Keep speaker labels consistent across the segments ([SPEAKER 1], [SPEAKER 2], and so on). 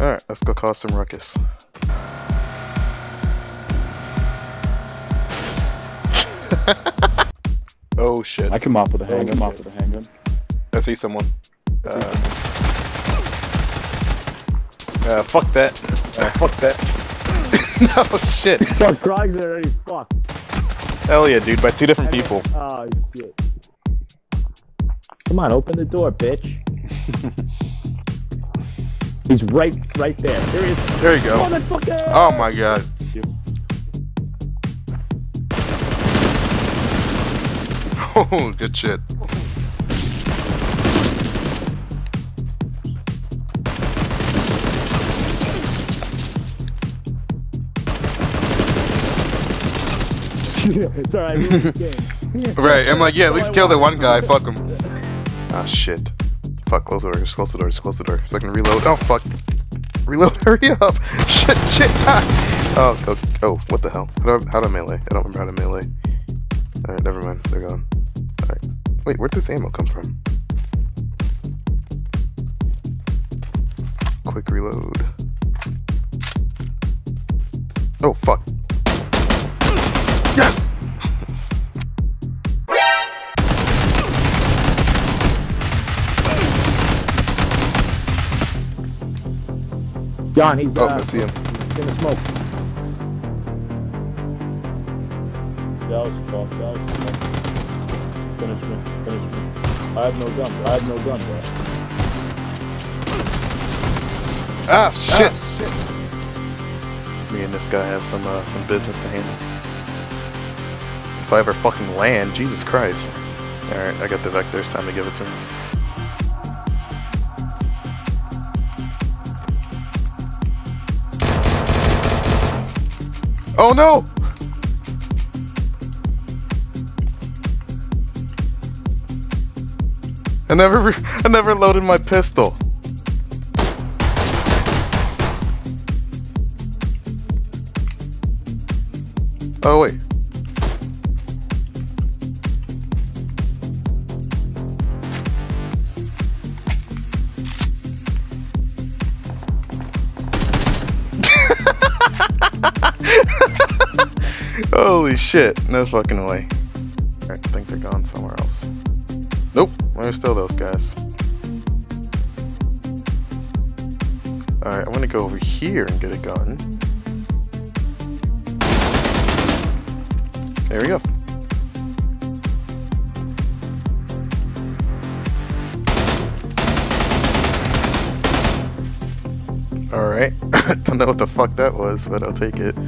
[SPEAKER 1] Alright, let's go cause some ruckus. Oh shit.
[SPEAKER 2] I come up with a handgun.
[SPEAKER 1] I see someone. Fuck that. Fuck that. No shit.
[SPEAKER 2] Fuck, Grog's already fucked.
[SPEAKER 1] Hell yeah, dude, by two different people.
[SPEAKER 2] Oh shit. Come on, open the door, bitch. He's right there. There he is.
[SPEAKER 1] There you go.
[SPEAKER 2] Motherfucker!
[SPEAKER 1] Oh my god. Oh, good shit.
[SPEAKER 2] It's alright, we win the game.
[SPEAKER 1] Right, I'm like, yeah, at least kill the one guy, fuck him. Ah, shit. Fuck, close the door, just close the door, just close the door, so I can reload. Oh, fuck. Reload, hurry up! Shit, oh, what the hell? How do I melee? I don't remember how to melee. Alright, never mind, they're gone. Alright. Wait, where'd this ammo come from? Quick reload. Oh, fuck. Yes!
[SPEAKER 2] John, he's
[SPEAKER 1] I see him.
[SPEAKER 2] In the smoke. That was fucked. Finish me. I have no gun, bro.
[SPEAKER 1] Ah, shit! Me and this guy have some business to handle. If I ever fucking land, Jesus Christ. Alright, I got the vectors, time to give it to him. Oh no! I never loaded my pistol. Oh wait. Holy shit, no fucking way. Alright, I think they're gone somewhere else. Nope, there's still those guys. Alright, I'm gonna go over here and get a gun. There we go. Alright, don't know what the fuck that was, but I'll take it.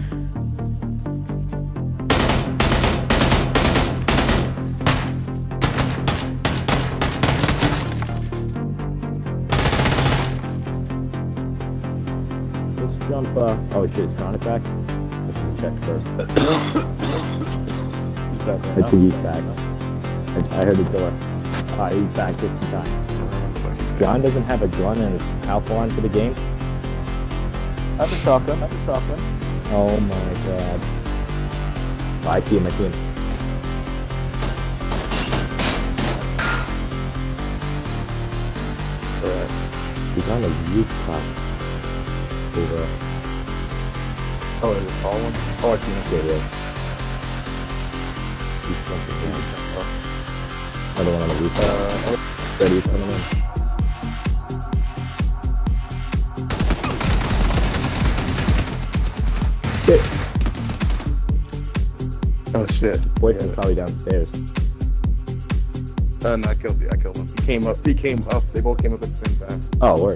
[SPEAKER 2] Let's jump, oh shit, is Connor back? I should check first. He's back right now. I think he's back. I heard the door. Ah, he's back just in time. John doesn't have a gun and it's how far into the game? I have a shotgun. Oh my god. Oh, I see him. Alright. He's on a rooftop. Over. Oh, is it a tall one? Oh, I see him. Yeah. He's jumping down. Another one on the rooftop. Ready, coming in. Shit.
[SPEAKER 1] Oh shit.
[SPEAKER 2] His boyfriend's probably downstairs.
[SPEAKER 3] No, I killed him. He came up. They both came up at the same time.
[SPEAKER 2] Oh, word.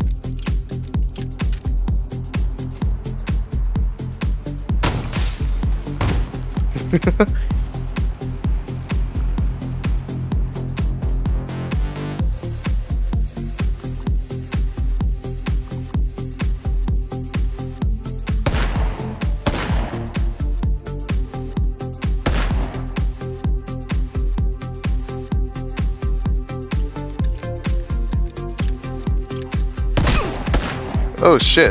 [SPEAKER 1] Oh shit.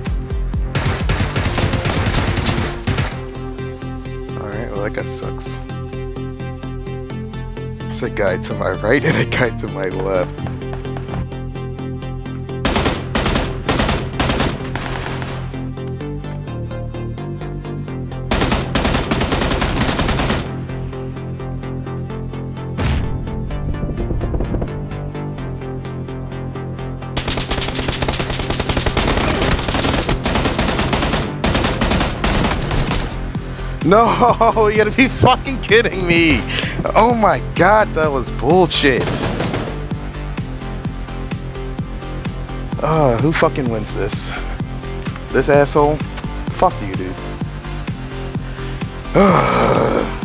[SPEAKER 1] Alright, well that guy sucks. a guy to my right and a guy to my left. No, you gotta be fucking kidding me! Oh my god, that was bullshit! Who fucking wins this? This asshole? Fuck you, dude.